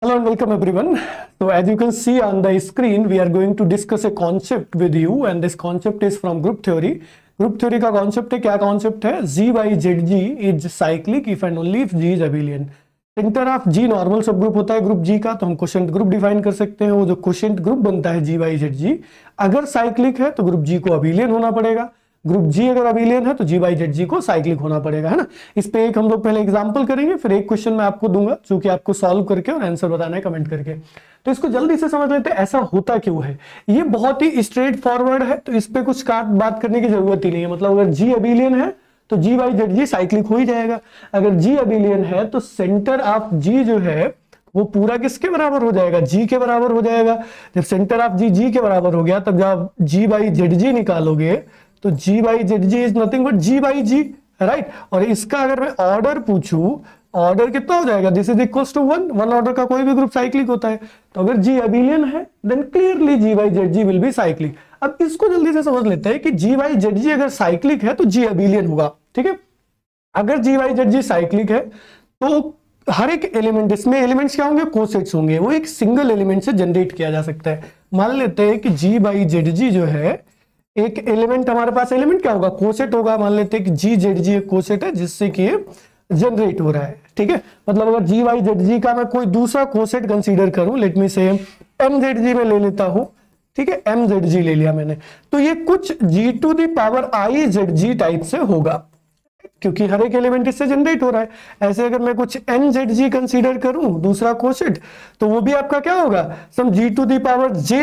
Hello and welcome everyone. So as you can see on the screen, we are going to discuss a concept with you and this concept is from group theory. Group theory का concept है, क्या concept है? G by ZG is cyclic if and only if G is abelian. Centre of G normal subgroup होता है group G का, तो हम quotient group define कर सकते हैं। वो जो क्वोशिएंट ग्रुप बनता है G by ZG अगर साइक्लिक है तो ग्रुप G को अबेलियन होना पड़ेगा, ग्रुप G अगर अबेलियन है तो G by ZG को साइक्लिक होना पड़ेगा, है ना। इस पे एक हम लोग पहले एग्जांपल करेंगे, फिर एक क्वेश्चन मैं आपको दूंगा जो कि आपको सॉल्व करके और आंसर बताना है कमेंट करके। तो इसको जल्दी से समझ लेते हैं ऐसा होता क्यों है। ये बहुत ही स्ट्रेट फॉरवर्ड है, तो इस पे कुछ काट बात करने की जरूरत ही नहीं है। मतलब अगर G अबेलियन है तो G by ZG साइक्लिक हो ही जाएगा। अगर G अबेलियन है तो सेंटर ऑफ G जो है वो पूरा किसके बराबर हो जाएगा? G के बराबर हो जाएगा। जब सेंटर ऑफ G के बराबर हो गया तब जब G by ZG निकालोगे तो G by ZG is nothing but G by G, right. और इसका अगर मैं ऑर्डर पूछूं, ऑर्डर कितना हो जाएगा? This is equals to 1। One order का कोई भी ग्रुप साइक्लिक होता है, तो अगर G अबेलियन है then clearly G by ZG will be cyclic. अब इसको जल्दी से समझ लेते हैं कि G by ZG अगर साइक्लिक है तो G अबेलियन होगा, ठीक है। अगर G by ZG साइक्लिक है तो हर एक एलिमेंट, इसमें एलिमेंट्स क्या होंगे? कोसेट्स होंगे। वो एक सिंगल एलिमेंट से जनरेट किया जा सकता है। मान लेते हैं कि G by ZG जो है एक एलिमेंट, हमारे पास एलिमेंट क्या होगा? कोसेट होगा। मान लेते हैं कि GZG एक कोसेट है जिससे कि जनरेट हो रहा है, ठीक है। मतलब अगर G by ZG का मैं कोई दूसरा कोसेट कंसीडर करूं, लेट मी से MZG में ले लेता हूं, ठीक है, MZG ले लिया मैंने, तो ये कुछ G to the power I ZG type से होगा क्योंकि हर एक एलिमेंट इससे जनरेट हो रहा है। ऐसे अगर मैं कुछ NZG कंसीडर करूं दूसरा कोसेट, तो वो भी आपका क्या होगा? Some G to the power J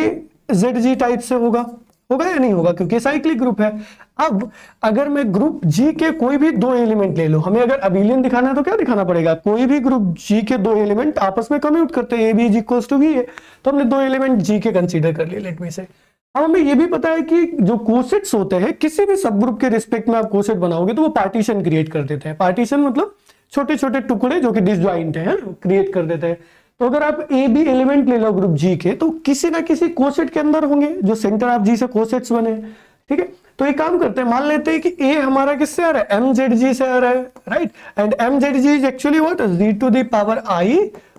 ZG type से होगा या नहीं होगा? क्योंकि साइक्लिक ग्रुप है। अब अगर मैं ग्रुप G के कोई भी दो एलिमेंट ले लो, हमें अगर अबेलियन दिखाना है तो क्या दिखाना पड़ेगा? कोई भी ग्रुप G के दो एलिमेंट आपस में कम्यूट करते हैं, AB इक्वल्स टू B है, तो हमने दो एलिमेंट G के कंसीडर कर लिए, लेट मी से। अब हमें ये भी पता है कि जो कोसेट्स होते हैं किसी भी सब ग्रुप के रिस्पेक्ट में आप कोसेट बनाओगे तो वो पार्टीशन क्रिएट कर देते हैं। पार्टीशन मतलब छोटे छोटे टुकड़े जो कि डिसजॉइंट है, क्रिएट कर देते हैं। तो अगर आप ए बी एलिमेंट ले लो ग्रुप G के, तो किसी ना किसी कोसेट के अंदर होंगे जो सेंटर ऑफ G से कोसेट्स बने, ठीक है। तो एक काम करते हैं, मान लेते हैं कि A हमारा किससे आ रहा है? MZG से आ रहा है, right. And MZG is actually what? G to the power I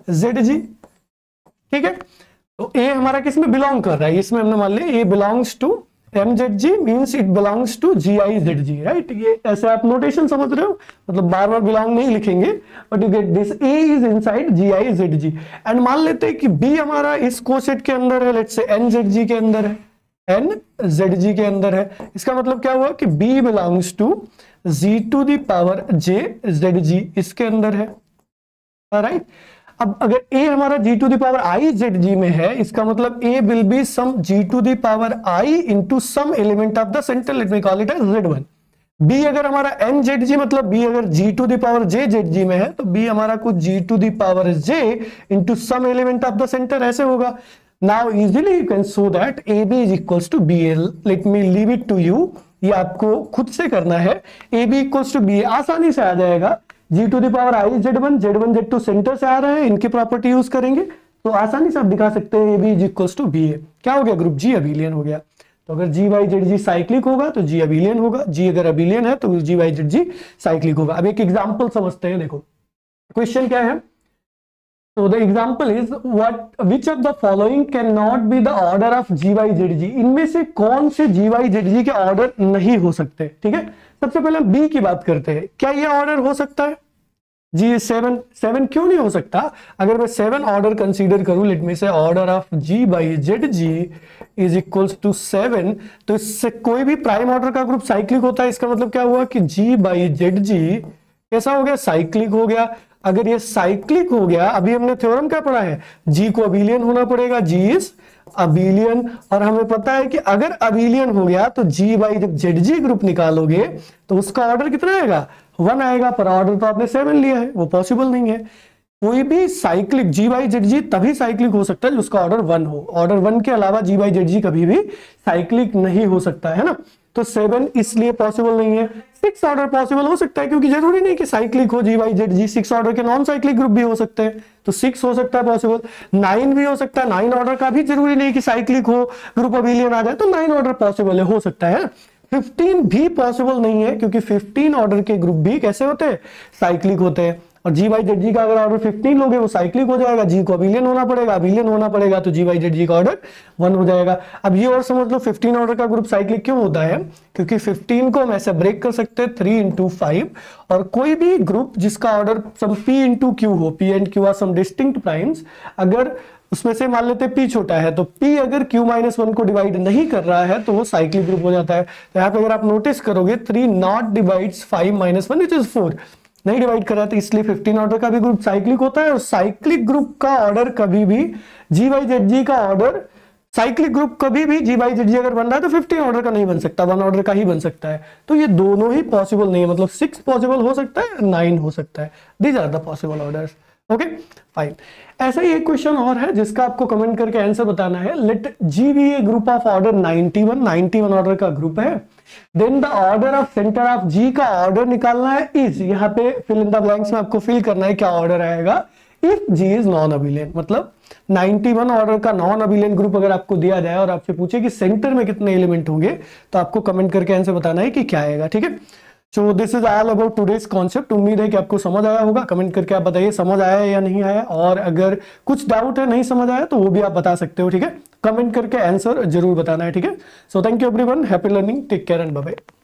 ZG, ठीक है। तो A हमारा किस में बिलोंग कर रहा है? इसमें हमने मान लिया A belongs to MZG means it belongs to GIZG, right. ये ऐसे आप नोटेशन समझ रहे हो, मतलब बार बार बिलोंग नहीं लिखेंगे, but you get this A is inside GIZG। And मान लेते हैं कि B हमारा इस कोसेट के अंदर है, लेट्स से NZG के अंदर है, NZG के अंदर है। इसका मतलब क्या हुआ कि B belongs to G to the power J ZG इसके अंदर है, राइट। अब अगर A हमारा G to the power I ZG में है, इसका मतलब A will be some G to the power I into some element of the center, let me call it as Z1। B अगर हमारा NZG मतलब B अगर G to the power J ZG में है तो B हमारा कुछ G to the power J into some element of the center ऐसे होगा। Now easily you can show that AB is equals to BL, let me leave it to you, ये आपको खुद से करना है। AB equals to BA आसानी से आ जाएगा। G to the power I Z1, Z1 Z2 centre से आ रहा है, इनकी प्रॉपर्टी यूज करेंगे तो आसानी से आप दिखा सकते हैं AB is equals to BA। क्या हो गया? ग्रुप G अबेलियन हो गया। तो अगर G by ZG साइक्लिक होगा तो G अबेलियन होगा, G अगर अबेलियन है तो G by ZG साइक्लिक होगा। अब एक एग्जांपल समझते हैं, देखो क्वेश्चन क्या है। So the example is which of the following cannot be the order of G by ZG? इनमें से कौन से G by ZG के ऑर्डर नहीं हो सकते, ठीक है। सबसे पहले हम B की बात करते हैं। क्या ये ऑर्डर हो सकता है? G7 क्यों नहीं हो सकता? अगर मैं 7 ऑर्डर कंसीडर करूं, let me say order of G by ZG is equals to 7, तो इससे कोई भी प्राइम ऑर्डर का ग्रुप साइक्लिक होता है। इसका मतलब क्या हुआ कि G by ZG कैसा हो गया? साइक्लिक हो गया। अगर ये साइक्लिक हो गया, अभी हमने थ्योरम क्या पढ़ा है? G को अबेलियन होना पड़ेगा, G इज अबेलियन। और हमें पता है कि अगर अबेलियन हो गया तो G by जब ZG ग्रुप निकालोगे तो उसका ऑर्डर कितना आएगा? 1 आएगा। पर ऑर्डर तो आपने 7 लिया है, वो पॉसिबल नहीं है। कोई भी साइक्लिक G by ZG तभी साइक्लिक हो सकता है जिसका ऑर्डर 1 हो। ऑर्डर 1 के अलावा G by ZG कभी भी साइक्लिक नहीं हो सकता है ना। तो 7 इसलिए पॉसिबल नहीं है। 6 ऑर्डर पॉसिबल हो सकता है क्योंकि जरूरी नहीं कि साइक्लिक हो G by ZG, 6 ऑर्डर के नॉन साइक्लिक ग्रुप भी हो सकते हैं, तो 6 हो सकता है पॉसिबल। 9 भी हो सकता है, 9 ऑर्डर का भी जरूरी नहीं कि साइक्लिक हो, ग्रुप अबेलियन आ जाए, तो 9 ऑर्डर पॉसिबल है, हो सकता है। 15 भी पॉसिबल नहीं है क्योंकि 15 ऑर्डर के ग्रुप भी कैसे होते हैं? साइक्लिक होते हैं। और जी बाई जेड जी का अगर ऑर्डर 15 लोगे वो साइक्लिक हो जाएगा, जी को अबिलियन होना पड़ेगा, अबिलियन होना पड़ेगा तो जी बाई जेड जी का ऑर्डर 1 हो जाएगा। अब ये और समझ लो 15 ऑर्डर का ग्रुप साइक्लिक क्यों होता है, क्योंकि 15 को हम ऐसे ब्रेक कर सकते हैं 3 into 5, और कोई भी ग्रुप जिसका order some p into q हो, p and q are some distinct primes, अगर उसमें से मान लेते p छोटा है तो p अगर q-1 को डिवाइड नहीं कर रहा है तो वो साइक्लिक ग्रुप हो जाता है। तो यहाँ पे अगर आप नोटिस करोगे 3 नॉट डिवाइड्स 5-1 विच इज 4, नहीं डिवाइड कर रहा था, इसलिए 15 ऑर्डर का भी ग्रुप साइक्लिक होता है। और साइक्लिक ग्रुप का ऑर्डर कभी भी जी बाई जेड जी का ऑर्डर, साइक्लिक ग्रुप कभी भी जी बाई जेड जी अगर बन रहा है तो 15 ऑर्डर का नहीं बन सकता, 1 ऑर्डर का ही बन सकता है। तो ये दोनों ही पॉसिबल नहीं है, मतलब 6 पॉसिबल हो सकता है, 9 हो सकता है। These are the possible orders. Okay fine. ऐसा ही एक क्वेश्चन और है जिसका आपको कमेंट करके आंसर बताना है। Let G be a group of order 91 order का ग्रुप है, then the order of centre of G का ऑर्डर निकालना है इज, यहाँ पे फिल इन द ब्लैंक्स में आपको फिल करना है क्या ऑर्डर आएगा, if G is non abelian. मतलब 91 ऑर्डर का नॉन अबिलियन ग्रुप अगर आपको दिया जाए और आपसे पूछे कि सेंटर में कितने एलिमेंट होंगे, तो आपको कमेंट करके आंसर बताना है कि क्या आएगा। ठीक है, so this is all about today's concept. उम्मीद है कि आपको समझ आया होगा। कमेंट करके आप बताइए समझ आया या नहीं आया, और अगर कुछ डाउट है नहीं समझ आया तो वो भी आप बता सकते हो। ठीक है, कमेंट करके आंसर जरूर बताना है। ठीक है, so thank you everyone, happy learning, take care and bye bye.